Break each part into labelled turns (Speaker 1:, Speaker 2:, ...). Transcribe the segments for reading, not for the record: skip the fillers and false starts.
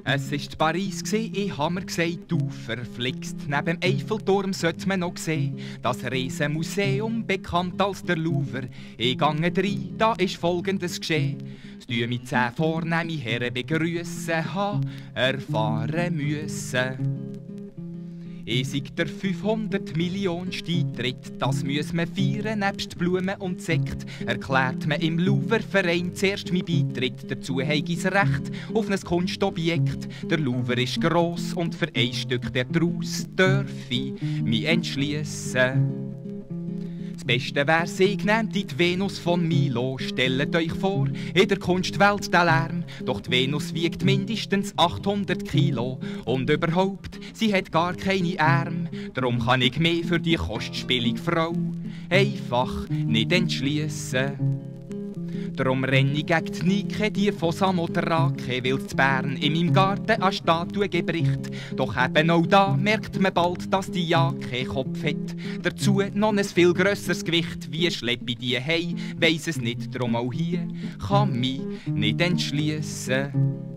Speaker 1: Es war Paris, ich hab mir gesagt, du verflixt. Neben dem Eiffelturm sollte man noch sehen, das Riesenmuseum, bekannt als der Louvre. Ich gange rein, da ist Folgendes geschehen. Es tue mich 10 vornehme Herren begrüssen, ha erfahren müssen. Ich sei der 500 Millionen Eintritt, das müssen wir feiern, nebst Blumen und Sekt. Erklärt man im Louvre-Verein zuerst mein Beitritt, dazu habe ich's Recht auf ein Kunstobjekt. Der Louvre ist gross und für ein Stück daraus darf ich mich entschliessen. Das Beste wär, sie genannt die Venus von Milo. Stellt euch vor, in der Kunstwelt der Lärm. Doch die Venus wiegt mindestens 800 Kilo. Und überhaupt, sie hat gar keine Arme. Darum kann ich mich für die kostspielige Frau einfach nicht entschliessen. Darum renne ich gegen die Nike, die von Samothrake, weil in Bern in meinem Garten an Statue gebricht. Doch eben auch da merkt man bald, dass die ja keinen Kopf hat. Dazu noch ein viel grösseres Gewicht. Wie schleppe ich die heim, weiss es nicht, darum auch hier kann mich nicht entschliessen.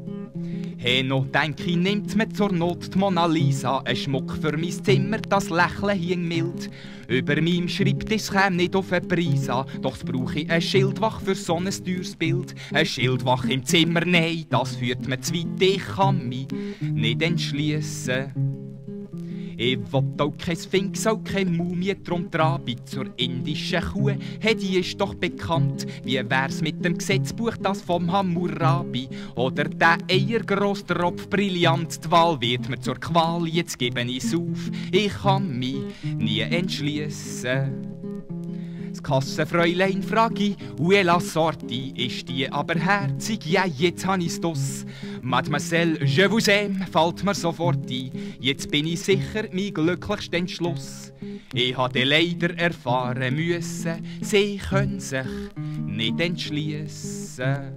Speaker 1: Hey, noch denk ich, nimmt mir zur Not die Mona Lisa, ein Schmuck für mein Zimmer, das Lächeln hing mild. Über meinem Schreibtisch käme nicht auf einen Preis an, doch brauche ich eine Schildwache für so ein teures Bild. Eine Schildwache im Zimmer, nein, das führt mir zu weit, ich kann mich nicht entschliessen. Ich will auch kein Sphinx, auch keine Mumie, drum Trabi zur indischen Kuh. Hey, die ist doch bekannt. Wie wär's mit dem Gesetzbuch, das vom Hammurabi? Oder der Eiergrosstropf brillant? Die Wahl wird mir zur Qual, jetzt gebe ich's auf. Ich kann mich nie entschliessen. Das Kassenfräulein frage ich, où est la sortie? Ist die aber herzig? Ja, jetzt han ich's dus. Mademoiselle, je vous aime, fällt mir sofort ein. Jetzt bin ich sicher mein glücklichster Entschluss. Ich hatte leider erfahren müssen, sie können sich nicht entschliessen.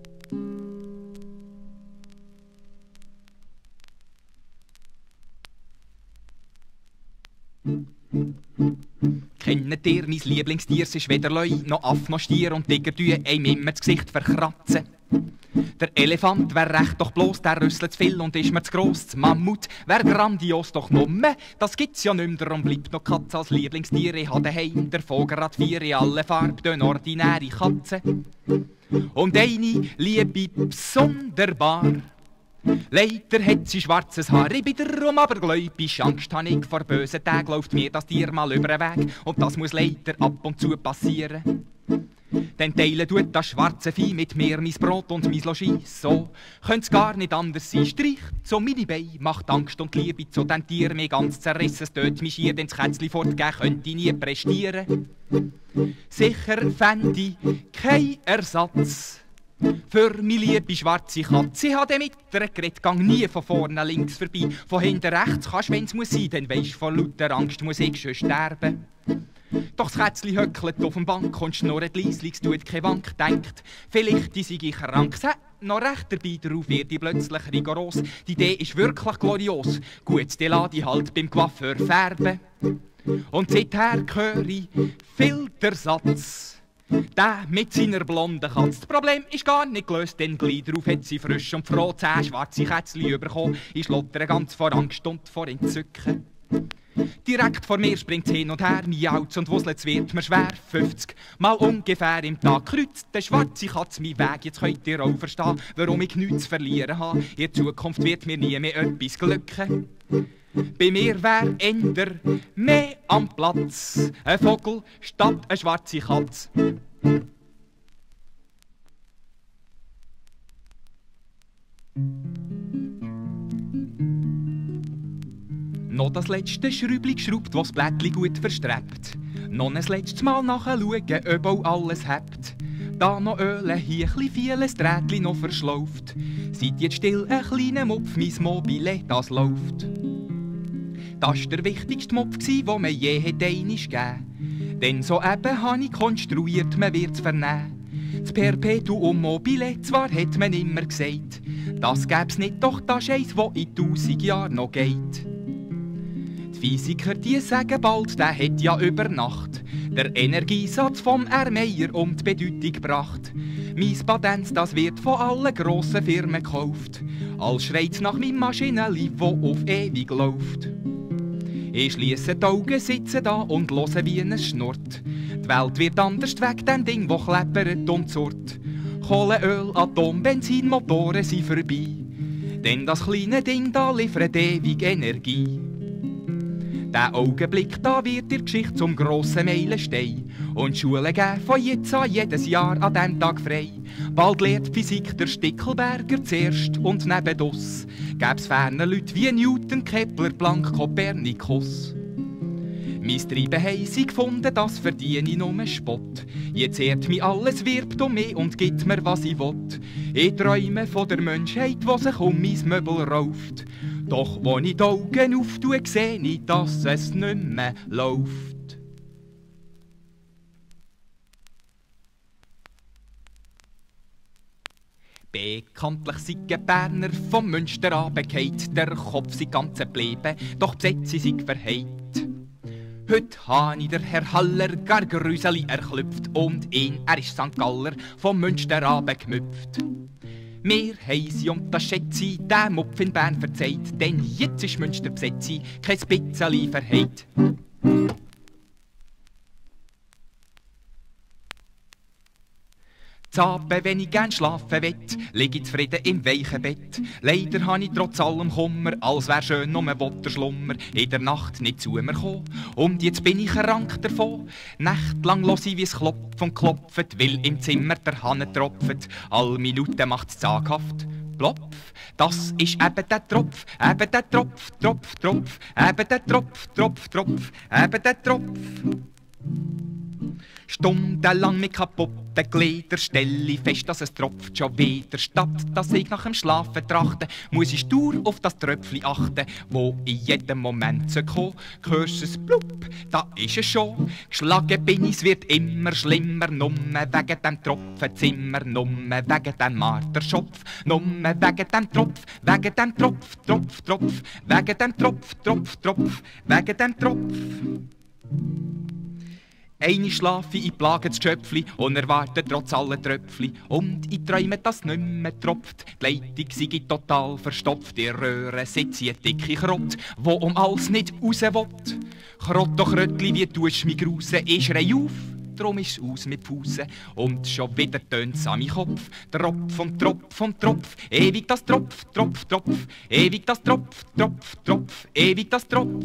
Speaker 1: Kennt ihr mein Lieblingstier? Es ist weder Leu, noch Aff, noch Stier und Tiger tun einem immer das Gesicht verkratzen. Der Elefant wär recht, doch bloß der rüsselt zu viel und ist mir zu gross. Das Mammut wär grandios, doch numme, das gibt's ja nicht mehr. Darum bleibt noch Katze als Lieblingstier. Ich habe daheim der Vogel hat 4 in alle Farben, eine ordinäre Katze. Und eine liebe besonderbar. Leider hat sie schwarzes Haar, ich bin darum aber gläubisch. Angst habe ich vor bösen Tagen, läuft mir das Tier mal über den Weg. Und das muss leider ab und zu passieren. Dann teilen tut das schwarze Vieh mit mir mein Brot und mein Logis. So könnt's gar nicht anders sein. Streicht so meine Beine, macht Angst und Liebe zu den Tieren mir ganz zerrissen. Es tötet mich schier, denn das Kätzli fortgehen könnte ich nie prestieren. Sicher fände ich kein Ersatz für meine liebe schwarze Katze. Ich habe mit ihr geredet, gang nie von vorne links vorbei. Von hinten rechts kannst, wenn's muss sein, dann weisst vor lauter Angst muss ich schon sterben. Doch das Kätzli höckelt auf dem Bank und schnurrt leislich, es tut keine Wank, denkt, vielleicht sei ich krank. Es hat noch recht dabei, darauf wird ich plötzlich rigoros. Die Idee ist wirklich glorios, gut, die lasse ich halt beim Coiffeur färben. Und seither höre ich Filtersatz. Der mit seiner blonden Katze. Das Problem ist gar nicht gelöst, denn gleich darauf hat sie frisch und froh 10 schwarze Kätzli bekommen. Ich schlotter ganz vor Angst und vor Entzücken. Direkt vor mir springt hin und her, miaut's und wuselt's wird mir schwer. 50 Mal ungefähr im Tag kreuzt der schwarze Katze meinen Weg. Jetzt könnt ihr auch verstehen, warum ich nichts zu verlieren habe. In Zukunft wird mir nie mehr etwas glücken. Bei mir wär änder mehr am Platz ein Vogel statt eine schwarze Katze. Noch das letzte Schräubli geschraubt, was das Blättli gut verstrebt. Noch ein letztes Mal nachschauen, ob auch alles hebt. Da noch Öle, hier chli vieles Drähtli noch verschlauft. Seid jetzt still, ein kleiner Mopf, mein Mobile, das läuft. Das war der wichtigste Mopf, den man je einmal gegeben. Denn so eben habe ich konstruiert, man wird's vernehmen. Das Perpetuum mobile, zwar hat man immer gesagt, das gäb's nicht, doch das ist eins, das in 1000 Jahren noch geht. Die Physiker, die sagen bald, der hat ja über Nacht der Energiesatz vom Ermeyer um die Bedeutung gebracht. Mein Patent, das wird von allen grossen Firmen gekauft. All schreit nach meinem Maschinenli, wo auf ewig läuft. Ich schliesse die Augen, sitze da und höre, wie es schnurrt. Die Welt wird anders weg, dem Ding, wo kleppert und zurrt. Kohleöl, Atom, Benzin, Motoren sind vorbei. Denn das kleine Ding da liefert ewig Energie. Der Augenblick, da wird die Geschichte zum grossen Meilenstein. Und die Schulen geben von jetzt an jedes Jahr an diesem Tag frei. Bald lehrt Physik der Stickelberger zuerst und nebendus gäb's ferner Leute wie Newton, Kepler, Planck, Kopernikus. Mein Treiben haben sie gefunden, das verdiene ich nur Spott. Jetzt ehrt mich alles, wirbt um mich und gibt mir, was ich will. Ich träume von der Menschheit, die sich um mein Möbel rauft. Doch wo ich die Augen auftue, sehe ich, dass es nicht mehr läuft. Bekanntlich sind Berner vom Münster runtergefallen, der Kopf sei ganz geblieben, doch die Sätze sind verheit. Heute habe ich der Herr Haller gar Grüseli erklüpft und er ist St. Galler vom Münster runtergemüpft. Wir haben sie und das schätze den Mupf in Bern verzeiht, denn jetzt ist Münster besetzt, kein Pizzeli verheit. Z'Abend, wenn ich gern schlafen wett, lieg ich zufrieden im weichen Bett. Leider habe ich trotz allem Kummer, als wär schön nur der Schlummer in der Nacht nicht zu mir gekommen. Und jetzt bin ich krank davon. Nächtlang los ich, wie es klopft und klopft, weil im Zimmer der Hahn tropft. All Minuten macht's zaghaft. Plopf, das ist eben der Tropf, eben der Tropf, Tropf, Tropf, eben der Tropf, Tropf, Tropf, eben der Tropf. Stundenlang mit kaputten Gliedern stelle ich fest, dass es tropft schon wieder. Statt dass ich nach dem Schlafen trachte, muss ich stur auf das Tröpfchen achten, wo in jedem Moment kommen. Hörst es blub, da ist es schon. Geschlagen bin ich, es wird immer schlimmer, numme wegen dem Tropfenzimmer, numme wegen dem Marterschopf, numme wegen dem Tropf, wegen dem Tropf, Tropf, Tropf, wegen dem Tropf, Tropf, Tropf, wegen dem Tropf. Eine schlafe ich plagendes Schöpfli und erwarte trotz aller Tröpfli. Und ich träume, dass nicht mehr tropft. Die Leitung sei total verstopft. Die Röhre sitzt eine dicke Krott, wo um alles nicht raus will. Krotto Kröttli, wie tust du mich grusen? Ich schrei auf, drum ist's aus mit Fusen. Und schon wieder tönt's an meinem Kopf. Tropf und Tropf und Tropf, ewig das Tropf, Tropf, Tropf. Ewig das Tropf, Tropf, Tropf, ewig das Tropf.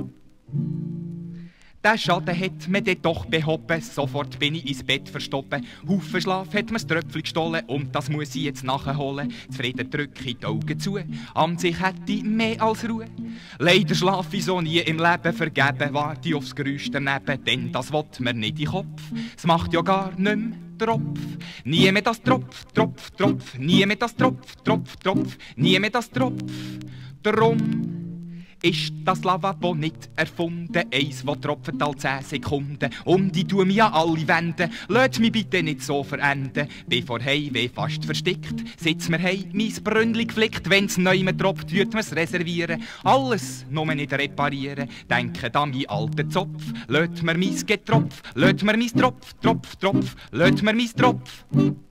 Speaker 1: Der Schaden hat mir dann doch behoben, sofort bin ich ins Bett verstoppen. Haufen Schlaf hat mir's Tröpfchen gestohlen und das muss ich jetzt nachholen. Zufrieden drücke ich die Augen zu, an sich hätte ich mehr als Ruhe. Leider schlafe ich so nie im Leben, vergeben warte ich aufs Geräusch daneben, denn das will mir nicht in den Kopf. Es macht ja gar nicht mehr Tropf. Nie mehr das Tropf, Tropf, Tropf, nie mehr das Tropf, Tropf, Tropf, nie mehr das Tropf. Drum ist das Lavabo nicht erfunden, eins, das tropft alle 10 Sekunden. Und ich tue mich an alle wenden, lasst mich bitte nicht so verenden. Bin vor Heimweh fast verstickt, sitz mir heim, mein Brünnli geflickt. Wenn's neu mehr tropft, würd mir's reservieren. Alles nur nicht reparieren, denken an meinen alten Zopf. Lasst mir mein Getropf, lasst mir mein Tropf, Tropf, Tropf, lasst mir mein Tropf.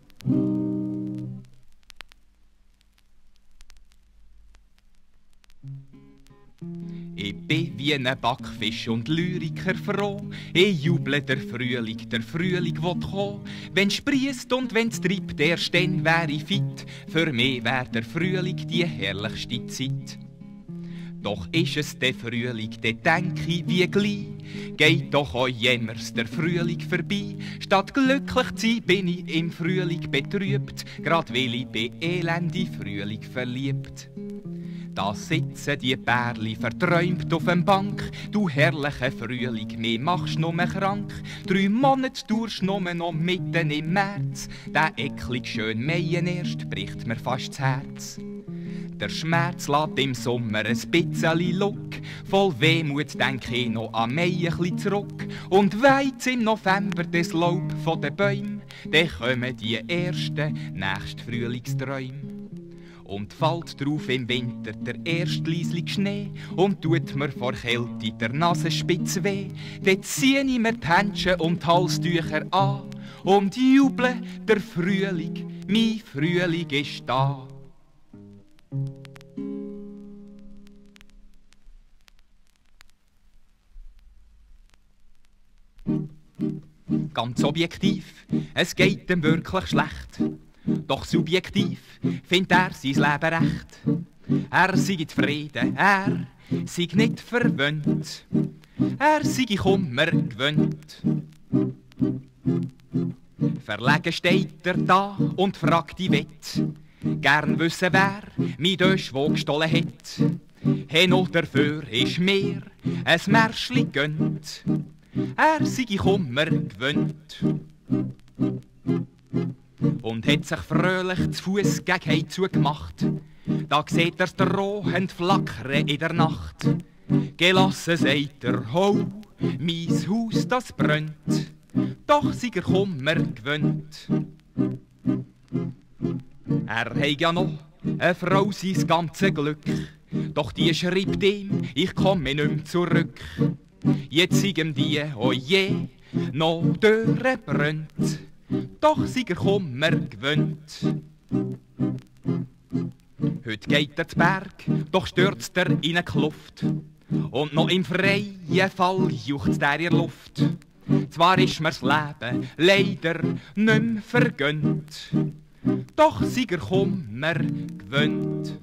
Speaker 1: Ich bin wie ein Backfisch und Lyriker froh. Ich juble der Frühling will kommen. Wenn's spriesst und wenn's treibt, erst dann wär ich fit. Für mich wär der Frühling die herrlichste Zeit. Doch ist es der Frühling, dann denk ich wie gleich. Geht doch auch jemers der Frühling vorbei. Statt glücklich zu sein, bin ich im Frühling betrübt. Grad weil ich bei Elend in Frühling verliebt. Da sitzen die Bärli verträumt auf dem Bank. Du herrliche Frühling, mir machst nur krank. 3 Monate dauerst nur noch mitten im März. Der eklig schön Meien erst bricht mir fast das Herz. Der Schmerz lässt im Sommer ein bisschen Look. Voll Wehmut denk ich noch an Mai ein bisschen zurück. Und weit's im November das Laub von den Bäumen, dann kommen die ersten nächsten Frühlingsträume. Und fällt drauf im Winter der erste leislige Schnee und tut mir vor Kälte der Nasenspitze weh. Dort zieh ich mir die Händchen und die Halstücher an und jubeln, der Frühling, mein Frühling ist da. Ganz objektiv, es geht ihm wirklich schlecht. Doch subjektiv findet er sein Leben recht. Er sei zufrieden, er sei nicht verwöhnt. Er sei Kummer gewöhnt. Verlegen steht er da und fragt die Wett. Gern wissen, wer mi Döschwo gestohlen hat. Hen oder dafür ist mir ein Märschli gönnt. Er sei Kummer gewöhnt. Und hat sich fröhlich zu Fuß gegen Heizu gemacht. Da sieht er's der Rohend flackern in der Nacht. Gelassen sagt er, ho, mein Haus das brennt. Doch sei Kummer gewöhnt. Er hat ja noch eine Frau sein ganzes Glück. Doch die schreibt ihm, ich komme nicht mehr zurück. Jetzt sei ihm die, oje, noch durchbrennt. Doch sei Kummer gewöhnt. Heute geht er zu Berg, doch stürzt er in eine Kluft. Und noch im freien Fall juchzt er in der Luft. Zwar ist mir's Leben leider nicht mehr vergönnt. Doch sei Kummer gewöhnt.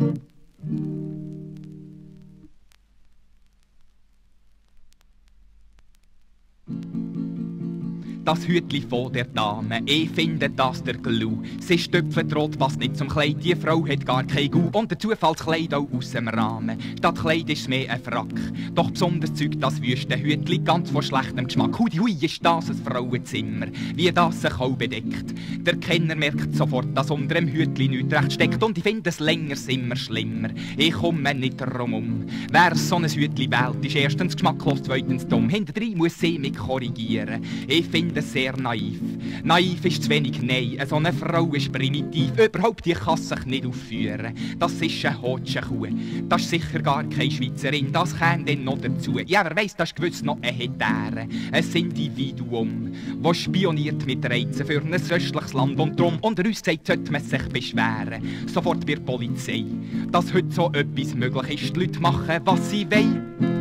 Speaker 1: Das Hütli von der Dame, ich finde das der Clou. Sie stüpft rot, passt nicht zum Kleid, die Frau hat gar kein Gu. Und der Zufallskleid auch aus dem Rahmen. Statt Kleid ist mehr ein Frack. Doch besonders zeugt das wüste Hütli ganz von schlechtem Geschmack. Hui, hui, ist das ein Frauenzimmer, wie das sich auch bedeckt. Der Kenner merkt sofort, dass unter dem Hütli nichts recht steckt. Und ich finde es länger immer schlimmer. Ich komme nicht drum. Wer so ein Hütli wählt, ist erstens geschmacklos, zweitens dumm. Hinterdrein muss sie mich korrigieren. Ich finde sehr naiv. Naiv ist zu wenig, nein. So eine Frau ist primitiv. Überhaupt, die kann sich nicht aufführen. Das ist eine Hotschenkuh. Das ist sicher gar keine Schweizerin. Das käme dann noch dazu. Ja, wer weiss, das ist gewiss noch eine Hetäre. Ein Individuum, das spioniert mit Reizen für ein röstliches Land und drum. Unter uns sagt, sollte man sich beschweren. Sofort bei der Polizei. Dass heute so etwas möglich ist. Die Leute machen, was sie wollen.